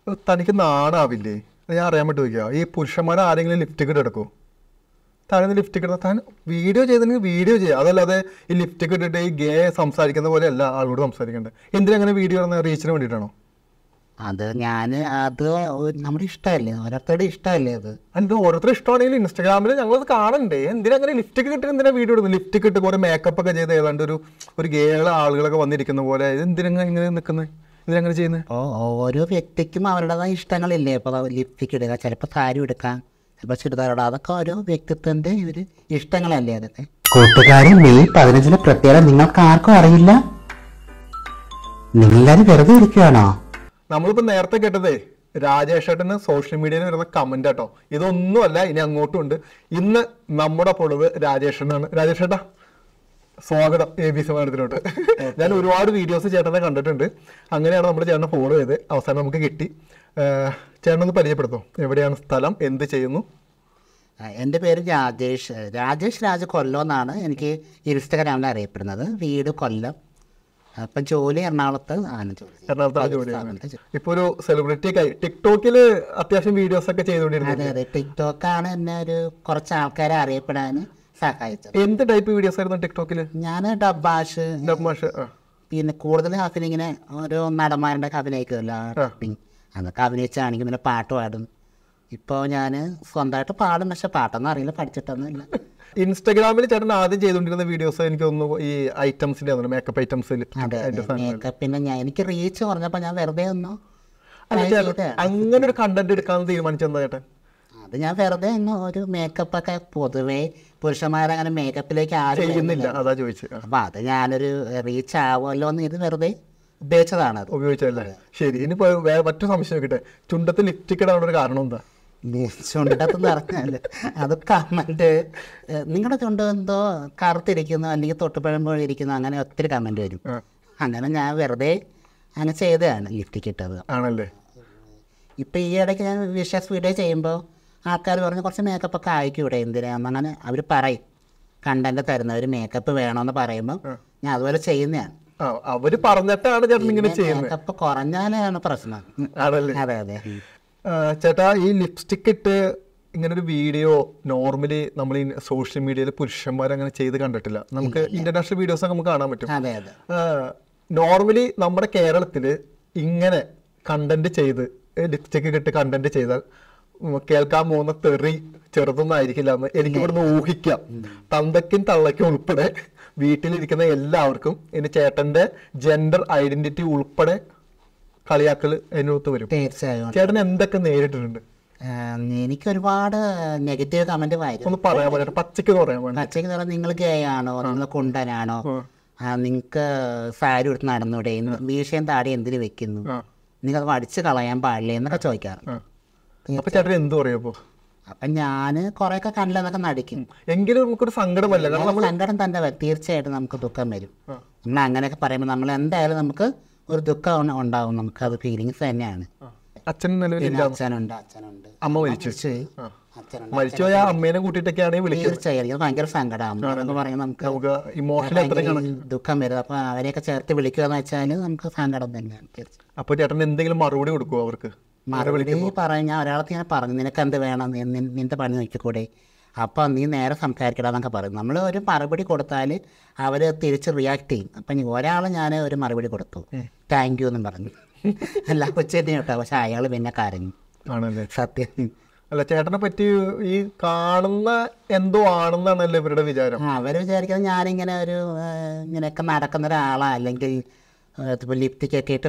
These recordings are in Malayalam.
തനിക്ക് നാണാവില്ലേ? ഞാൻ അറിയാൻ പറ്റി ചോദിക്കുക, ഈ പുരുഷന്മാരെ ആരെങ്കിലും ലിഫ്റ്റ് ടിക്കറ്റ് എടുക്കുമോ? താഴെ ലിഫ്റ്റ് ടിക്കറ്റ് താൻ വീഡിയോ ചെയ്തെങ്കിൽ വീഡിയോ ചെയ്യുക, അതല്ലാതെ ഈ ലിഫ്റ്റ് ടിക്കറ്റ് ഇട്ട് ഈ ഗേ സംസാരിക്കുന്ന പോലെ അല്ല ആളോട് സംസാരിക്കേണ്ടത്. എന്തിനങ്ങനെ വീഡിയോ റീച്ചിന് വേണ്ടിയിട്ടാണോ? അത് നമ്മുടെ ഇഷ്ടമല്ലേ, ഓരോരുത്തരുടെ ഇഷ്ടമല്ലേ അത്. അത് ഓരോരുത്തർ ഇഷ്ടമാണെങ്കിൽ ഇൻസ്റ്റാഗ്രാമിൽ ഞങ്ങളത് കാണണ്ടേ? എന്തിനങ്ങനെ ലിഫ്റ്റ് ടിക്കറ്റ് എന്തിനാ വീഡിയോ ഇടുന്നത്? ലിഫ്റ്റ് ടിക്കറ്റ് കുറെ മേക്കപ്പ് ഒക്കെ ചെയ്ത് ഏതാണ്ട് ഒരു ഗേള ആളുകളൊക്കെ വന്നിരിക്കുന്ന പോലെ എന്തിനാ ഇങ്ങനെ നിൽക്കുന്നത്? ഇതിനെങ്ങനെ ചെയ്യുന്നത്? ഓരോ വ്യക്തിക്കും അവരുടേതായ ഇഷ്ടങ്ങളില്ലേ. ഇപ്പോൾ ലിപ്സ്റ്റിക് ഇടുക, ചിലപ്പോൾ സാരി എടുക്കാം, ചിലപ്പോൾ ചുരിദാർ ഇടുക, അതൊക്കെ ഓരോ വ്യക്തിത്വന്റെ ഇഷ്ടങ്ങളല്ലേ അതൊക്കെ. കൂട്ടുകാരെ, മെയ് 15 പ്രത്യേകം നിങ്ങൾക്ക് ആർക്കും അറിയില്ല. നിങ്ങളാരും വെറുതെ ഇരിക്കുകയാണോ? നമ്മളിപ്പോൾ നേരത്തെ കേട്ടതേ രാജേഷേട്ടന് സോഷ്യൽ മീഡിയയിൽ വരുന്ന കമന്റ് കേട്ടോ. ഇതൊന്നുമല്ല, ഇനി അങ്ങോട്ടും ഉണ്ട്. ഇന്ന് നമ്മുടെ പൊളിവ് രാജേഷനാണ്. രാജേഷേട്ടാ, സ്വാഗതം ABC മലയാളത്തിലോട്ട്. ഞാൻ ഒരുപാട് വീഡിയോസ് ചേട്ടനെ കണ്ടിട്ടുണ്ട്. അങ്ങനെയാണ് നമ്മൾ ചേട്ടനെ ഫോളോ ചെയ്ത് അവസാനം നമുക്ക് കിട്ടി. ചേട്ടനൊന്ന് പരിചയപ്പെടുത്തും, എവിടെയാണ് സ്ഥലം, എന്ത് ചെയ്യുന്നു? എൻ്റെ പേര് രാജേഷ് രാജ കൊല്ലം എന്നാണ് എനിക്ക് ഇൻസ്റ്റഗ്രാമിൽ അറിയപ്പെടുന്നത്. വീട് കൊല്ലം, അപ്പം ജോലി എറണാകുളത്താണ് ജോലി. ഇപ്പൊ ഒരു സെലിബ്രിറ്റി ആയി ടിക്ടോക്കിൽ അത്യാവശ്യം വീഡിയോസ് ഒക്കെ ചെയ്തുകൊണ്ടിരുന്നത്. അതെ, ടിക്ടോക്കാണ് എന്നെ കുറച്ച് ആൾക്കാരെ അറിയപ്പെടാൻ സഹായിച്ചത്. എന്ത് ടൈപ്പ് വീഡിയോസ് ആയിരുന്നു ടിക്ടോക്കിൽ? ഞാൻ ഡബ്ബാഷ്, പിന്നെ കൂടുതൽ ഇങ്ങനെ ഓരോ നടന്മാരുടെ അഭിനയിക്കുമല്ലോ, അതൊക്കെ അഭിനയിച്ചാണെങ്കിൽ പിന്നെ പാട്ട് പാടും. ഇപ്പോൾ ഞാൻ സ്വന്തമായിട്ട് പാടും, പക്ഷെ പാട്ടൊന്നും അറിയില്ല, പഠിച്ചിട്ടൊന്നുമില്ല. ഇൻസ്റ്റാഗ്രാമിൽ ചേട്ടൻ ആദ്യം ചെയ്തുകൊണ്ടിരുന്ന വീഡിയോസ് എനിക്ക് തോന്നുന്നു ഈ ഐറ്റംസിന്റെ മേക്കപ്പ് ഐറ്റംസ്. മേക്കപ്പിന്റെ എനിക്ക് റീച്ച് പറഞ്ഞപ്പോൾ ഞാൻ വെറുതെ അങ്ങനെ ഒരു കണ്ടന്റ് എടുക്കാന്ന് തീരുമാനിച്ചെന്താ ചേട്ടൻ? അത് ഞാൻ വെറുതെ ഒരു മേക്കപ്പൊക്കെ പൊതുവേ പുരുഷന്മാരങ്ങനെ മേക്കപ്പിലേക്ക് ആരും ചെയ്യുന്നില്ല, അതാ ചോദിച്ചത്. അപ്പൊ അത് ഞാനൊരു റീച്ച് ആവുമല്ലോ എന്ന് ഇത് വെറുതെ ഉപയോഗിച്ചതാണ്. ഉപയോഗിച്ചല്ലേ? ശരി. ഇനിയിപ്പോ മറ്റു സംശയം നോക്കിട്ടെ, ചുണ്ടത്ത് ലിപ്സ്റ്റിക് ഇടാനുള്ള ഒരു കാരണം എന്താ? ചുണ്ടത്ത് നിറഞ്ഞാല് അത് കമന്റ്, നിങ്ങളുടെ ചുണ്ട് എന്തോ കറുത്തിരിക്കുന്നു അല്ലെങ്കിൽ തൊട്ടുപഴമ്പോൾ ഇരിക്കുന്നു, അങ്ങനെ ഒത്തിരി കമന്റ് വരും. അങ്ങനെ ഞാൻ വെറുതെ അങ്ങനെ ചെയ്തതാണ് ലിപ്സ്റ്റിക് ഇട്ടത്. ആണല്ലേ? ഇപ്പം ഈ ഇടയ്ക്ക് ഞാൻ വിഷസ് വീഡിയോ ചെയ്യുമ്പോൾ ആൾക്കാർ പറഞ്ഞ് കുറച്ച് മേക്കപ്പ് ഒക്കെ അയക്കൂടെ, എന്തിനാന്ന് അങ്ങനെ അവർ പറയും. കണ്ടന്റ് തരുന്നവർ മേക്കപ്പ് വേണമെന്ന് പറയുമ്പോൾ ഞാൻ അതുപോലെ ചെയ്യുന്നതാണ്. അവര് പറഞ്ഞിട്ടാണ് ചേട്ടൻ ഇങ്ങനെ ചെയ്യുന്നത്. മേക്കപ്പ് കുറഞ്ഞാലാണ് പ്രശ്നം. അതെ അതെ. ചേട്ടാ, ഈ ലിപ്സ്റ്റിക് ഇട്ട് ഇങ്ങനെ ഒരു വീഡിയോ നോർമലി നമ്മൾ ഈ സോഷ്യൽ മീഡിയയിൽ പുരുഷന്മാർ അങ്ങനെ ചെയ്ത് കണ്ടിട്ടില്ല. നമുക്ക് ഇന്റർനാഷണൽ വീഡിയോസ് ഒക്കെ നമുക്ക് കാണാൻ പറ്റും. അതെ അതെ. നോർമലി നമ്മുടെ കേരളത്തിൽ ഇങ്ങനെ കണ്ടന്റ് ചെയ്ത് ലിപ്സ്റ്റിക് ഇട്ട് കണ്ടന്റ് ചെയ്താൽ കേൾക്കാൻ പോകുന്ന തെറി ചെറുതൊന്നും ആയിരിക്കില്ല എന്ന് എനിക്ക് ഇവിടുന്ന് ഊഹിക്കാം. തന്തയ്ക്കും തള്ളയ്ക്കും ഉൾപ്പെടെ വീട്ടിലിരിക്കുന്ന എല്ലാവർക്കും ഇനി ചേട്ടന്റെ ജെൻഡർ ഐഡന്റിറ്റി ഉൾപ്പെടെ കളിയാക്കൽ അതിനകത്ത് വരും. തീർച്ചയായും. ചേട്ടൻ എന്തൊക്കെ നേരിട്ടിട്ടുണ്ട്? എനിക്ക് ഒരുപാട് നെഗറ്റീവ് കമന്റ് വായിക്കും. ഒന്ന് പറയാൻ പറ്റും, പച്ചയ്ക്ക് പറയാൻ പറ്റും. പച്ചയ്ക്ക് പറയാൻ, നിങ്ങൾ ഗേ ആണോ, നിങ്ങൾ കുണ്ടനാണോ, നിങ്ങൾക്ക് സാരി എടുത്ത് നടന്നൂടെ, മീശയും താടി എന്തിനു വെക്കുന്നു, നിങ്ങൾ അടിച്ച് കളയാൻ പാടില്ല എന്നൊക്കെ ചോദിക്കാറുണ്ട്. അപ്പൊ ചേട്ടൻ എന്ത് പറയും? അപ്പം ഞാൻ കുറേയൊക്കെ കണ്ടില്ലെന്നൊക്കെ നടിക്കും. എങ്കിലും നമുക്കൊരു സങ്കടമല്ല, കാരണം സങ്കടം തന്നെ വരും. തീർച്ചയായിട്ടും നമുക്ക് ദുഃഖം വരും. നമ്മൾ അങ്ങനെയൊക്കെ പറയുമ്പോൾ നമ്മൾ എന്തായാലും നമുക്ക് ഒരു ദുഃഖം ഉണ്ടാവും. നമുക്കത് ഫീലിങ്സ് തന്നെയാണ്. അച്ഛനുണ്ട്, അമ്മ മരിച്ചു പോയ അമ്മേനെ കൂട്ടിയിട്ടൊക്കെയാണ് വിളിക്കുന്നത്. തീർച്ചയായും ഭയങ്കര സങ്കടമാണ് പറയുന്നത്. നമുക്ക് ദുഃഖം വരും. അപ്പൊ അവരെയൊക്കെ ചേർത്ത് വിളിക്കുക എന്ന് വെച്ചാൽ നമുക്ക് സങ്കടം തന്നെയാണ്. അപ്പൊ ചേട്ടൻ എന്തെങ്കിലും മറുപടി കൊടുക്കുമോ അവർക്ക്? മറുപടി പറഞ്ഞ ഒരാളത്ത് ഞാൻ പറഞ്ഞു, നിനക്ക് എന്ത് വേണം, നിന്റെ പണി നോക്കിക്കൂടെ, അപ്പം നീ നേരെ സംസാരിക്കണമെന്നൊക്കെ പറയും. നമ്മൾ ഒരു മറുപടി കൊടുത്താൽ അവർ തിരിച്ച് റിയാക്ട് ചെയ്യും. അപ്പം ഒരാൾ ഞാൻ ഒരു മറുപടി കൊടുത്തു, താങ്ക് യു എന്നും പറഞ്ഞു. അല്ല കൊച്ചേരി കേട്ടോ, പക്ഷെ അയാൾ പിന്നെ കരഞ്ഞു. ആണല്ലേ? സത്യം. അല്ല, ചേട്ടനെ പറ്റി ഈ കാണുന്ന എന്തോ ആണെന്നാണല്ലോ ഇവരുടെ വിചാരം. അവർ വിചാരിക്കുന്നത് ഞാനിങ്ങനെ ഇങ്ങനെയൊക്കെ നടക്കുന്ന ഒരാളാ, അല്ലെങ്കിൽ ലിപ്സ്റ്റിക് ഒക്കെ ഇട്ട്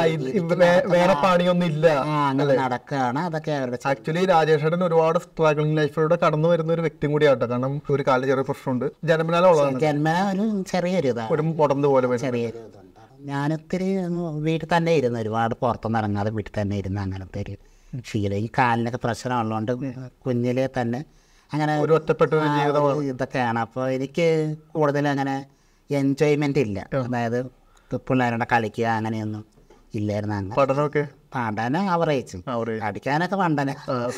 വേറെ പണിയൊന്നും ഇല്ല അങ്ങനെ നടക്കുകയാണ്. അതൊക്കെ അവരുടെ. ആക്ച്വലി രാജേഷേട്ടൻ ഒരുപാട് സ്ട്രഗിളിംഗ് ലൈഫിലൂടെ കടന്നു വരുന്ന ഒരു വ്യക്തി കൂടിയാട്ടോ. കാരണം ഒരു കാലം ചെറിയ പ്രശ്നമുണ്ട്, ജന്മനാ ഒരു ചെറിയൊരു ചെറിയൊരു ഇതുണ്ട്. ഞാനൊത്തിരി വീട്ടിൽ തന്നെ ഇരുന്നു, ഒരുപാട് പുറത്തൊന്നും ഇറങ്ങാതെ വീട്ടിൽ തന്നെ ഇരുന്ന് അങ്ങനത്തെ ഒരു ശീലം. ഈ കാലിനൊക്കെ പ്രശ്നമുള്ളതുകൊണ്ട് കുഞ്ഞിലെ തന്നെ അങ്ങനെ ഒറ്റപ്പെട്ട ഇതൊക്കെയാണ്. അപ്പോൾ എനിക്ക് കൂടുതൽ അങ്ങനെ എൻജോയ്മെന്റ് ഇല്ല. അതായത് പിള്ളേരുടെ കളിക്കുക അങ്ങനെയൊന്നും ഇല്ലായിരുന്നു. അങ്ങനെ പഠനം ആവറേജ്, പഠിക്കാനൊക്കെ പണ്ടന.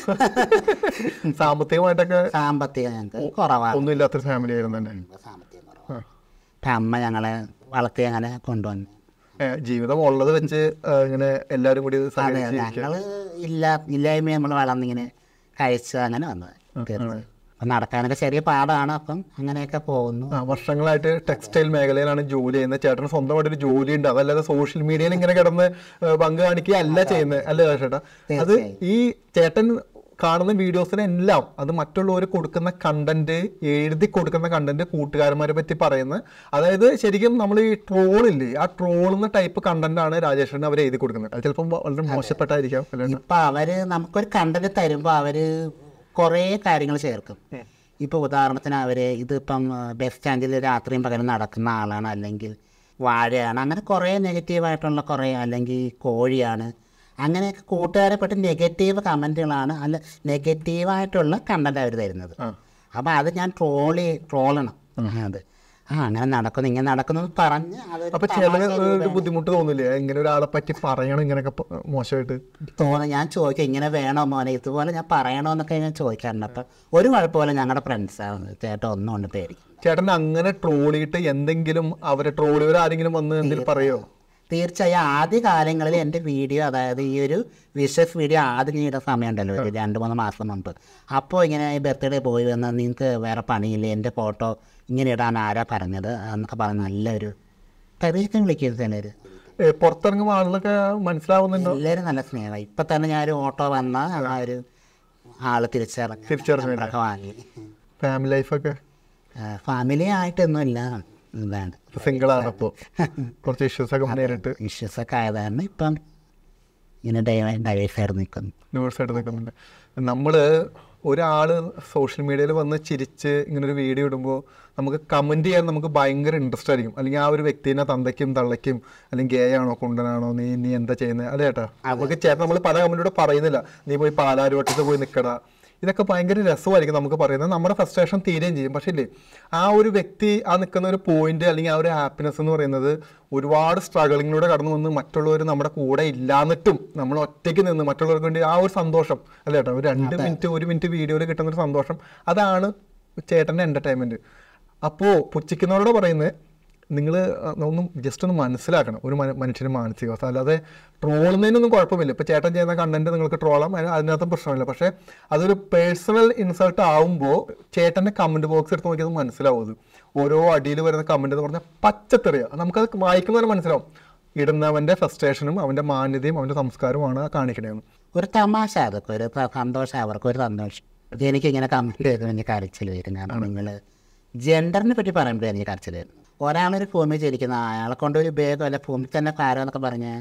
സാമ്പത്തികം ഞങ്ങൾക്ക് കുറവാണ്. ഒന്നുമില്ലാത്തൊരു ഫാമിലി ആയിരുന്നു. സാമ്പത്തികം കുറവാണ്. അമ്മ ഞങ്ങളെ വളർത്തി അങ്ങനെ കൊണ്ടുവന്നു. ജീവിതം ഉള്ളത് വെച്ച് ഇങ്ങനെ എല്ലാവരും കൂടി അതെ സഹകരിച്ച് ഞങ്ങൾ ഇല്ലായ്മ നമ്മൾ വളർന്നിങ്ങനെ കഴിച്ച് അങ്ങനെ വന്നത് അപ്പം നടക്കാനൊക്കെ ചെറിയ പാടാണ്. അപ്പം അങ്ങനെയൊക്കെ പോകുന്നു. വർഷങ്ങളായിട്ട് ടെക്സ്റ്റൈൽ മേഖലയിലാണ് ജോലി ചെയ്യുന്നത്. ചേട്ടന് സ്വന്തമായിട്ടൊരു ജോലി ഉണ്ട്, അതല്ലാതെ സോഷ്യൽ മീഡിയയിൽ ഇങ്ങനെ കിടന്ന് പങ്ക് കാണിക്കുക അല്ല ചെയ്യുന്നത്, അല്ലേ ചേട്ടാ? അത് ഈ ചേട്ടൻ കാണുന്ന വീഡിയോസിനെല്ലാം അത് മറ്റുള്ളവർ കൊടുക്കുന്ന കണ്ടന്റ്, എഴുതി കൊടുക്കുന്ന കണ്ടന്റ് കൂട്ടുകാരന്മാരെ പറ്റി പറയുന്നത്. അതായത് ശരിക്കും നമ്മൾ ഈ ട്രോളില്ലേ, ആ ട്രോളുന്ന ടൈപ്പ് കണ്ടന്റ് ആണ് രാജേഷിന് അവർ എഴുതി കൊടുക്കുന്നത്. അത് ചിലപ്പോൾ വളരെ മോശപ്പെട്ടായിരിക്കാം. ഇപ്പം അവർ നമുക്കൊരു കണ്ടന്റ് തരുമ്പോൾ അവർ കുറേ കാര്യങ്ങൾ ചേർക്കും. ഇപ്പോൾ ഉദാഹരണത്തിന് അവർ ഇതിപ്പം ബസ് സ്റ്റാൻഡിൽ രാത്രിയും പകലും നടക്കുന്ന ആളാണ്, അല്ലെങ്കിൽ വാഴയാണ്, അങ്ങനെ കുറേ നെഗറ്റീവായിട്ടുള്ള കുറേ, അല്ലെങ്കിൽ കോഴിയാണ്, അങ്ങനെയൊക്കെ കൂട്ടുകാരെ പറ്റി നെഗറ്റീവ് കമൻറ്റുകളാണ്, അല്ല നെഗറ്റീവായിട്ടുള്ള കണ്ടന്റ് അവർ തരുന്നത്. അപ്പോൾ അത് ഞാൻ ട്രോളണം. അത് അങ്ങനെ നടക്കുന്നു ഇങ്ങനെ നടക്കുന്നു പറഞ്ഞ് അപ്പൊ ചില ബുദ്ധിമുട്ട് തോന്നില്ലേ ഇങ്ങനെ ഒരാളെ പറ്റി പറയണം ഇങ്ങനെയൊക്കെ മോശമായിട്ട് ഞാൻ ചോദിക്കാം, ഇങ്ങനെ വേണോ മോനെ, ഇതുപോലെ ഞാൻ പറയണോ എന്നൊക്കെ ഞാൻ ചോദിക്കാറുണ്ട്. അപ്പം ഒരു കുഴപ്പമില്ല, ഞങ്ങളുടെ ഫ്രണ്ട്സാണ്, ചേട്ടൻ ഒന്നും കൊണ്ട് പേടിക്കും. ചേട്ടൻ അങ്ങനെ ട്രോളിയിട്ട് എന്തെങ്കിലും അവരെ ട്രോളിയവരാരെങ്കിലും വന്ന് എന്തെങ്കിലും പറയോ? തീർച്ചയായും ആദ്യ കാലങ്ങളിൽ എൻ്റെ വീഡിയോ, അതായത് ഈ ഒരു വിഷസ് വീഡിയോ ആദ്യം ചെയ്ത സമയമുണ്ടല്ലോ, ഒരു 2-3 മാസം മുമ്പ്, അപ്പോൾ ഇങ്ങനെ ഈ ബർത്ത്ഡേ പോയി വന്നാൽ നിങ്ങൾക്ക് വേറെ പണിയില്ലേ, എൻ്റെ ഫോട്ടോ ഇങ്ങനെ ഇടാൻ ആരാ പറഞ്ഞത് എന്നൊക്കെ പറഞ്ഞ് നല്ലൊരു കറിയൊക്കെ വിളിക്കുന്നത് ചിലർ. പുറത്തിറങ്ങുമ്പോൾ ആളുകളൊക്കെ മനസ്സിലാവുന്നുണ്ടോ? എല്ലാവരും നല്ല സ്നേഹമായി. ഇപ്പം തന്നെ ഞാനൊരു ഓട്ടോ വന്നാൽ ആ ഒരു ആൾ തിരിച്ചറിഞ്ഞൊക്കെ വാങ്ങി. ഫാമിലി ലൈഫൊക്കെ ഫാമിലി ആയിട്ടൊന്നുമില്ല, ഇതാണ് സിംഗിളാണ്. അപ്പോൾ കുറച്ച് ഇഷ്യൂസൊക്കെ നേരിട്ട് ഇഷ്യൂസൊക്കെ ആയതാണ് ഇപ്പം ഇങ്ങനെ ഡൈവേഴ്സായിട്ട് നിൽക്കുന്നുണ്ട്. നമ്മൾ ഒരാൾ സോഷ്യൽ മീഡിയയിൽ വന്ന് ചിരിച്ച് ഇങ്ങനൊരു വീഡിയോ ഇടുമ്പോൾ നമുക്ക് കമൻറ്റ് ചെയ്യാൻ നമുക്ക് ഭയങ്കര ഇൻട്രസ്റ്റ് ആയിരിക്കും. അല്ലെങ്കിൽ ആ ഒരു വ്യക്തിനെ തന്തയ്ക്കും തള്ളയ്ക്കും അല്ലെങ്കിൽ ഗേ ആണോ കുണ്ടനാണോ നീ എന്താ ചെയ്യുന്നത്, അതെ ചേട്ടാ നമുക്ക് ചേട്ടൻ നമ്മൾ പല കമൻറ്റിലൂടെ പറയുന്നില്ല, നീ പോയി പാലാരിവട്ടത്ത് പോയി നിൽക്കടാ, ഇതൊക്കെ ഭയങ്കര രസമായിരിക്കും നമുക്ക് പറയുന്നത്. നമ്മുടെ ഫ്രസ്ട്രേഷൻ തീരുകയും ചെയ്യും. പക്ഷേ ഇല്ലേ, ആ ഒരു വ്യക്തി ആ നിൽക്കുന്ന ഒരു പോയിന്റ് അല്ലെങ്കിൽ ആ ഒരു ഹാപ്പിനെസ് എന്ന് പറയുന്നത് ഒരുപാട് സ്ട്രഗിളിങ്ങിലൂടെ കടന്നു വന്ന് മറ്റുള്ളവർ നമ്മുടെ കൂടെ ഇല്ലാന്നിട്ടും നമ്മൾ ഒറ്റയ്ക്ക് നിന്ന് മറ്റുള്ളവർക്ക് വേണ്ടി ആ ഒരു സന്തോഷം, അല്ലേ ചേട്ടാ, ഒരു 1 മിനിറ്റ് വീഡിയോയിൽ കിട്ടുന്ന ഒരു സന്തോഷം, അതാണ് ചേട്ടൻ്റെ എൻ്റർടൈൻമെൻറ്റ്. അപ്പോൾ പുച്ഛിക്കുന്നവരോട് പറയുന്നത് നിങ്ങൾ ഒന്നും ജസ്റ്റ് ഒന്ന് മനസ്സിലാക്കണം ഒരു മനുഷ്യൻ്റെ മാനസികാവസ്ഥ. അല്ലാതെ ട്രോളുന്നതിനൊന്നും കുഴപ്പമില്ല. ഇപ്പോൾ ചേട്ടൻ ചെയ്യുന്ന കണ്ടന്റ് നിങ്ങൾക്ക് ട്രോളാം, അതിനകത്തും പ്രശ്നമില്ല. പക്ഷേ അതൊരു പേഴ്സണൽ ഇൻസൾട്ട് ആവുമ്പോൾ ചേട്ടൻ്റെ കമൻറ്റ് ബോക്സ് എടുത്ത് നോക്കിയത് മനസ്സിലാവും. അത് ഓരോ അടിയിൽ വരുന്ന കമൻറ്റ് എന്ന് പറഞ്ഞാൽ പച്ചത്തെറിയാണ്. നമുക്കത് വായിക്കുന്നവരെ മനസ്സിലാവും ഇടുന്നവൻ്റെ ഫ്രസ്ട്രേഷനും അവൻ്റെ മാന്യതയും അവൻ്റെ സംസ്കാരവുമാണ് കാണിക്കണേന്ന്. ഒരു തമാശ, അതൊക്കെ ഒരു സന്തോഷം, അവർക്കൊരു സന്തോഷം. എനിക്കിങ്ങനെ കമൻറ്റ് ചെയ്ത് എനിക്ക് കരച്ചിൽ വരും. കാരണം നിങ്ങൾ ജെൻഡറിനെ പറ്റി പറയുമ്പോഴേ എനിക്ക് കരച്ചിൽ വരും. ഒരാളൊരു ഭൂമിയിൽ ജനിക്കുന്ന അയാളെ കൊണ്ടൊരു ഭേദം അല്ല ഭൂമി തന്നെ കാരം എന്നൊക്കെ പറഞ്ഞാൽ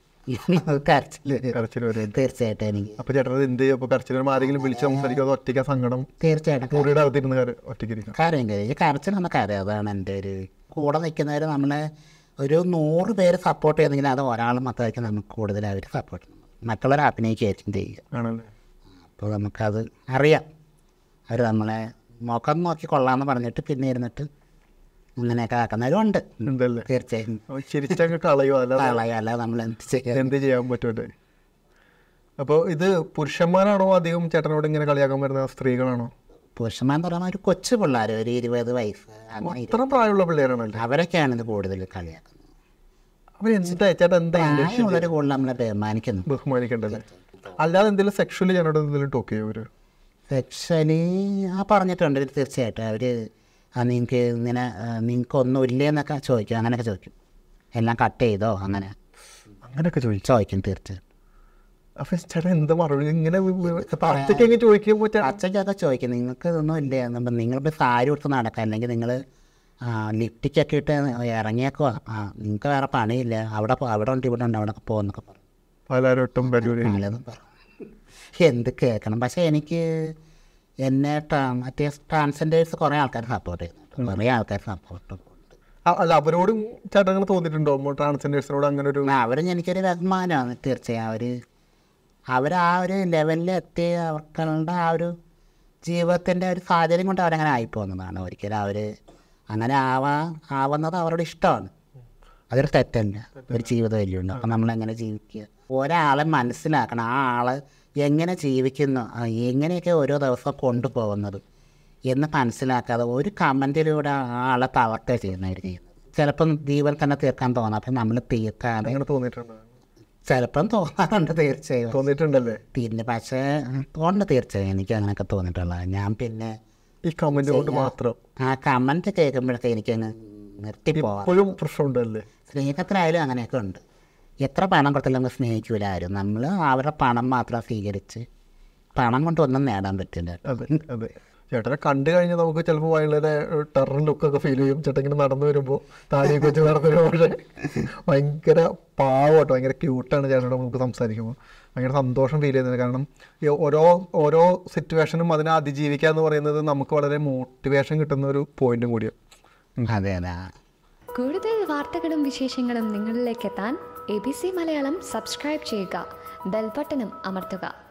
കരച്ചിൽ വരും തീർച്ചയായിട്ടും എനിക്ക്. അപ്പോൾ ചേട്ടൻ എന്ത് ചെയ്യും? അപ്പോൾ കരച്ചിൽ ആരെങ്കിലും വിളിച്ച് സംസാരിക്കും, ഒറ്റയ്ക്ക് സങ്കടം? തീർച്ചയായിട്ടും മുറിയുടെ അകത്തിരുന്ന് ഒറ്റയ്ക്ക് കാര്യം ഈ കരച്ചിലൊന്നും കാര്യം. അതാണ് എൻ്റെ ഒരു കൂടെ നിൽക്കുന്നവർ. നമ്മളെ ഒരു 100 പേര് സപ്പോർട്ട് ചെയ്യുന്നെങ്കിൽ അത് ഒരാൾ മാത്രമായിരിക്കും നമുക്ക് കൂടുതൽ അവർ സപ്പോർട്ട് ചെയ്യുന്നത്. മറ്റുള്ളവർ അഭിനയിക്കുകയായിരിക്കും ചെയ്യുക. അപ്പോൾ നമുക്കത് അറിയാം. അവർ നമ്മളെ മുഖം നോക്കി കൊള്ളാമെന്ന് പറഞ്ഞിട്ട് പിന്നെ ഇരുന്നിട്ട് ഇങ്ങനെയൊക്കെ ആക്കുന്നവരും ഉണ്ട്. തീർച്ചയായും കളയല്ല നമ്മൾ എന്ത് ചെയ്യാൻ പറ്റുമല്ലേ. അപ്പോൾ ഇത് പുരുഷന്മാരാണോ അധികം ചേട്ടനോട് ഇങ്ങനെ കളിയാക്കാൻ വരുന്നത്, സ്ത്രീകളാണോ? പുരുഷന്മാരെന്ന് പറയുമ്പോൾ ഒരു കൊച്ചു പിള്ളേർ, ഒരു 20 വയസ്സ്, അത്ര പ്രായമുള്ള പിള്ളേരാണല്ലോ, അവരൊക്കെയാണ് ഇത് കൂടുതൽ കളിയാക്കുന്നത്. അവരെന്താ ചേട്ടാ ഉള്ളൊരു കൂടുതൽ നമ്മളെ ബഹുമാനിക്കണ്ടല്ലേ? അല്ലാതെ എന്തെങ്കിലും സെക്ഷലി ചേട്ടനോട് എന്തെങ്കിലും ടോക്ക് ചെയ്യും അവർ? സെക്ഷലി പറഞ്ഞിട്ടുണ്ട് തീർച്ചയായിട്ടും. അവർ നിങ്ങൾക്ക് ഇങ്ങനെ നിങ്ങൾക്കൊന്നും ഇല്ലേന്നൊക്കെ ചോദിക്കും, അങ്ങനെയൊക്കെ ചോദിക്കും. എല്ലാം കട്ട് ചെയ്തോ അങ്ങനെയൊക്കെ ചോദിക്കും തീർച്ചയായും. അപ്പം ചേട്ടൻ എന്താ മറുപടി ഇങ്ങനെ പച്ചക്കൊക്കെ ചോദിക്കുമ്പോൾ? പച്ചക്കൊക്കെ ചോദിക്കും, നിങ്ങൾക്ക് ഇതൊന്നും ഇല്ലേ, നിങ്ങളിപ്പോൾ സാരി കൊടുത്ത് നടക്കാം, അല്ലെങ്കിൽ നിങ്ങൾ ലിപ്റ്റിക്കൊക്കെ ഇട്ട് ഇറങ്ങിയേക്കോ, നിങ്ങൾക്ക് വേറെ പണിയില്ല, അവിടെ ഉണ്ട് ഇവിടെ ഉണ്ട്, അവിടെ പോകുന്നൊക്കെ പറയും. പലരോട്ടും എന്ത് കേൾക്കണം. പക്ഷേ എനിക്ക് എന്നെ മറ്റേ ട്രാൻസ്ജെൻഡേഴ്സ് കുറേ ആൾക്കാർ സപ്പോർട്ട് ചെയ്യുന്നുണ്ട്, കുറേ ആൾക്കാർ സപ്പോർട്ട്. അല്ല, അവരോടും ചേട്ടങ്ങൾ തോന്നിയിട്ടുണ്ടോ ട്രാൻസ്ജെൻഡേഴ്സിനോട് അങ്ങനെ ഒരു? അവരും എനിക്കൊരു അഭിമാനമാണ് തീർച്ചയായും. അവർ ആ ഒരു ലെവലിൽ എത്തി അവർക്കുള്ള ആ ഒരു ജീവിതത്തിൻ്റെ ഒരു സാഹചര്യം കൊണ്ട് അവരങ്ങനെ ആയിപ്പോകുന്നതാണ്. ഒരിക്കലും അവർ അങ്ങനെ ആവുന്നത് അവരുടെ ഇഷ്ടമാണ്, അതൊരു തെറ്റല്ല, ഒരു ജീവിതമല്ലേ ഉണ്ട്. അപ്പം നമ്മളെങ്ങനെ ജീവിക്കുക, ഒരാളെ മനസ്സിലാക്കണം, ആ ആൾ എങ്ങനെ ജീവിക്കുന്നു, എങ്ങനെയൊക്കെ ഓരോ ദിവസം കൊണ്ടുപോകുന്നത് എന്ന് മനസ്സിലാക്കാതെ ഒരു കമൻറ്റിലൂടെ ആ ആളെ തളർത്തുക ചെയ്യുന്നവർ ചെയ്യുന്നത്. ചിലപ്പം ജീവൻ തന്നെ തീർക്കാൻ തോന്നാം. അപ്പം നമ്മൾ തീർക്കാതെ അങ്ങനെ തോന്നിയിട്ടുണ്ടോ? ചിലപ്പം തോന്നാറുണ്ട്, തീർച്ചയായും തോന്നിയിട്ടുണ്ടല്ലേ? പിന്നെ പക്ഷേ തോന്നുന്നു തീർച്ചയായും എനിക്ക് അങ്ങനെയൊക്കെ തോന്നിയിട്ടുള്ളത്. ഞാൻ പിന്നെ ഈ കമന്റ് കൊണ്ട് മാത്രം ആ കമൻറ്റ് കേൾക്കുമ്പോഴൊക്കെ എനിക്കങ്ങ് നിർത്തിപ്പോവാം. ഇപ്പോഴും പ്രശ്നമുണ്ടല്ലേ? സ്നേഹത്തിലായാലും അങ്ങനെയൊക്കെ ഉണ്ട്. എത്ര പണം കൊടുത്താലും നമ്മൾ സ്നേഹിക്കൂല ആരും. നമ്മൾ അവരുടെ പണം മാത്രം സ്വീകരിച്ച് പണം കൊണ്ട് ഒന്നും നേടാൻ പറ്റില്ല. അതെ അതെ. ചേട്ടനെ കണ്ടു കഴിഞ്ഞാൽ നമുക്ക് ചിലപ്പോൾ വളരെ ടെറർ ലുക്കൊക്കെ ഫീൽ ചെയ്യും. ചേട്ടൻ ഇങ്ങനെ നടന്നു വരുമ്പോൾ താടിയൊക്കെ വെച്ച് നടന്നു വരുമ്പോൾ. പക്ഷേ ഭയങ്കര പാവട്ടോ, ഭയങ്കര ക്യൂട്ടാണ് ചേട്ടനോട് നമുക്ക് സംസാരിക്കുമ്പോൾ. ഭയങ്കര സന്തോഷം ഫീൽ ചെയ്യുന്നത്. കാരണം ഈ ഓരോ സിറ്റുവേഷനും അതിനെ അതിജീവിക്കുക എന്ന് പറയുന്നത് നമുക്ക് വളരെ മോട്ടിവേഷൻ കിട്ടുന്ന ഒരു പോയിന്റും കൂടിയാണ്. അതെ അതെ. കൂടുതൽ വാർത്തകളും വിശേഷങ്ങളും നിങ്ങളിലേക്ക് എത്താൻ ABC മലയാളം സബ്സ്ക്രൈബ് ചെയ്യുക, ബെൽ ബട്ടണും അമർത്തുക.